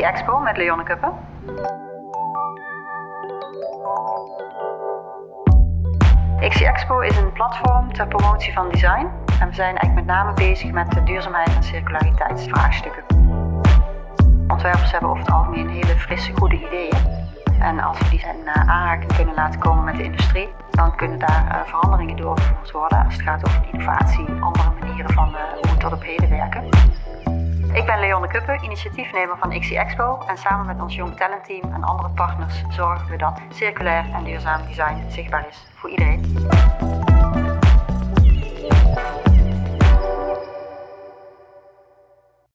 Expo met Leonne Kuppen. Expo is een platform ter promotie van design. En we zijn eigenlijk met name bezig met de duurzaamheid en circulariteitsvraagstukken. Ontwerpers hebben over het algemeen hele frisse, goede ideeën. En als we die in aanraking kunnen laten komen met de industrie, dan kunnen daar veranderingen doorgevoerd worden als het gaat over innovatie, andere manieren van hoe we tot op heden werken. Ik ben Leonne Kuppen, initiatiefnemer van Expo en samen met ons Young Talent Team en andere partners zorgen we dat circulair en duurzaam design zichtbaar is voor iedereen.